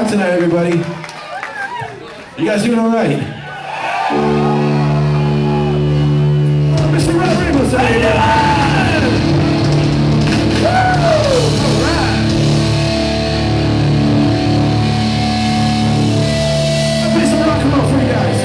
out tonight, everybody? You guys doing all right? Mr. Redbeard was saying I'll play some rock and roll for you guys.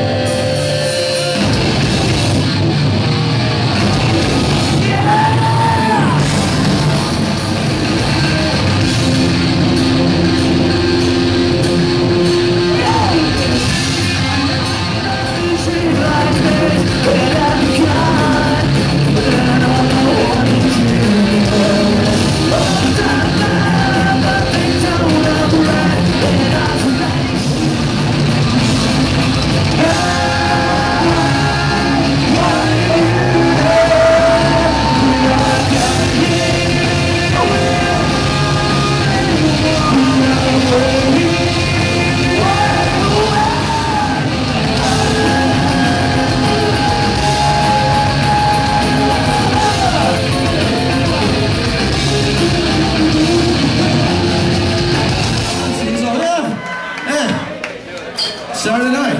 Saturday night.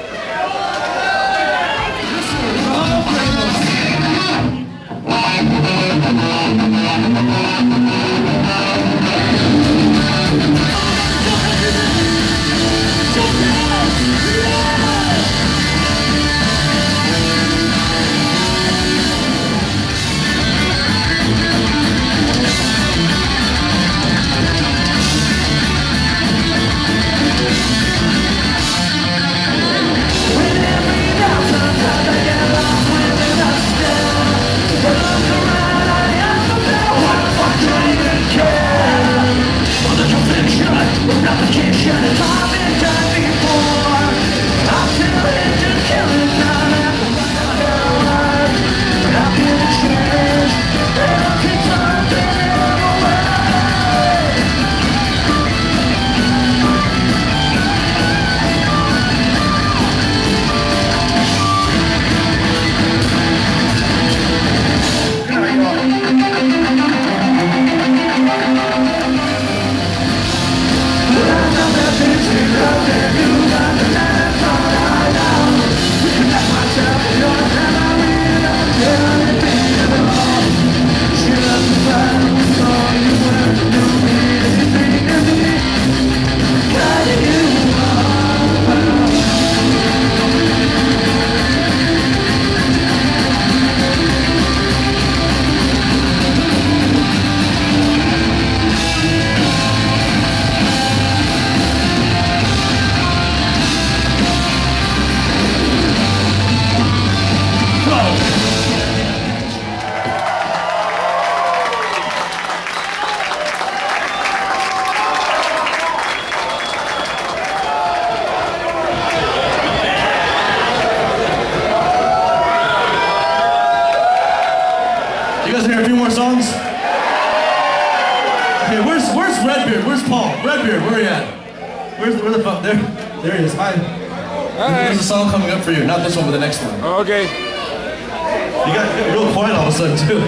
You guys hear a few more songs? Okay, where's Redbeard? Where's Paul? Redbeard, where are you at? Where the fuck? There he is. Hi. There's a song coming up for you. Not this one, but the next one. Okay. You got real quiet all of a sudden, too.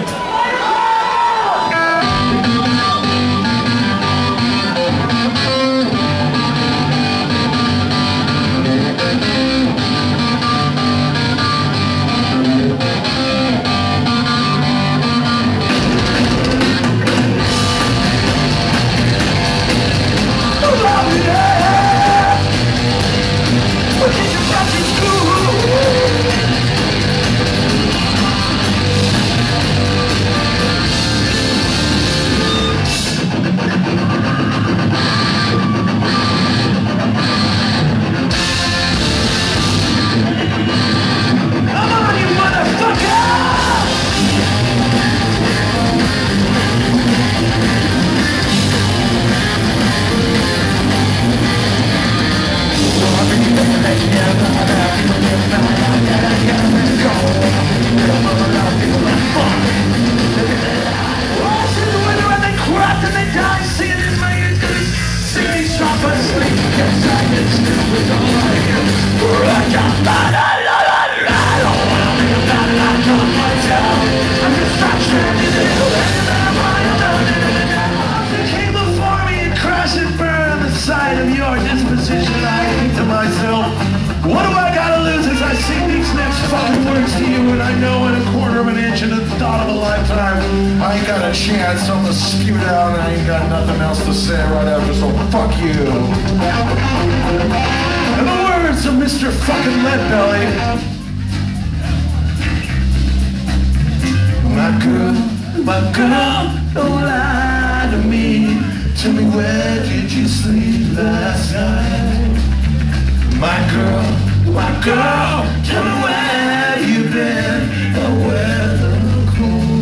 got something to spew out and I ain't got nothing else to say right after, so fuck you. In the words of Mr. fucking Leadbelly, my girl, don't lie to me. Tell me, where did you sleep last night? My girl, tell me where you been and where the cool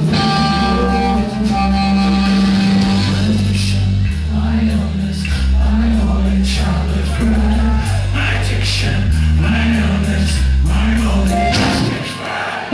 my illness, my only childhood friend. My addiction, my illness, my only childhood friend.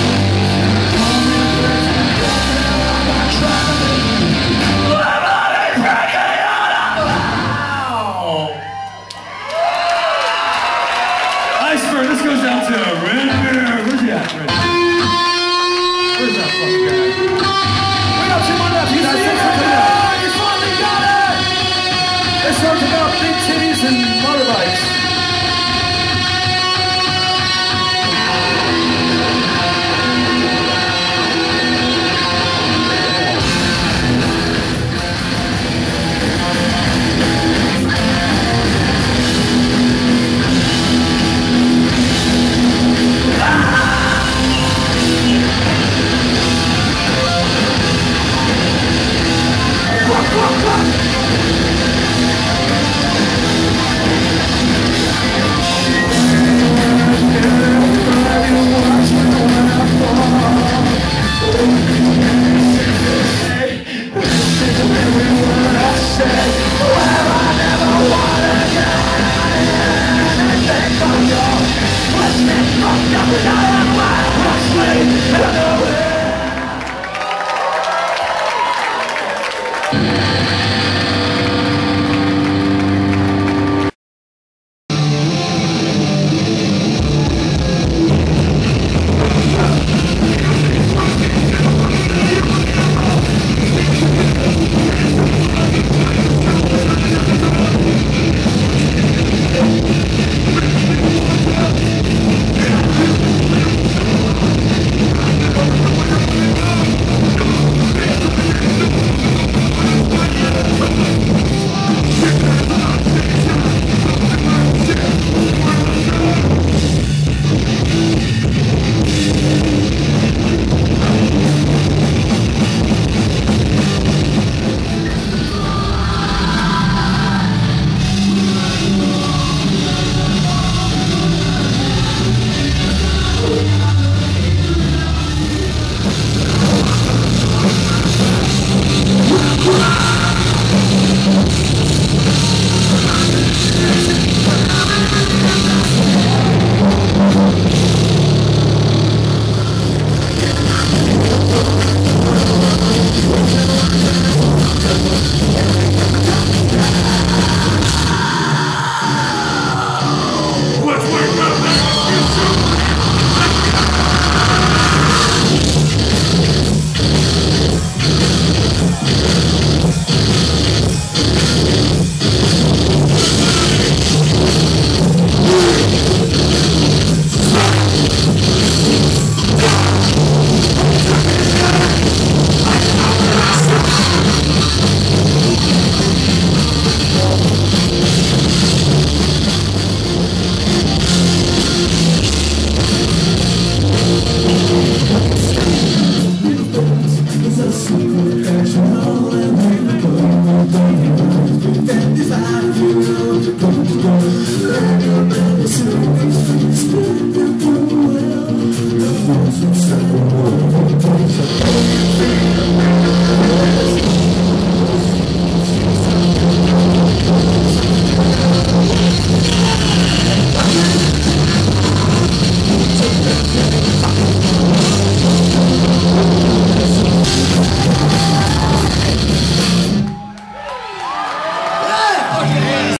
Iceberg, this goes down to Redbeard. Where's he at, Redbeard? Where's that fucking guy? We got two more left. He's the He's finally got it! This one's about big titties and motorbikes. I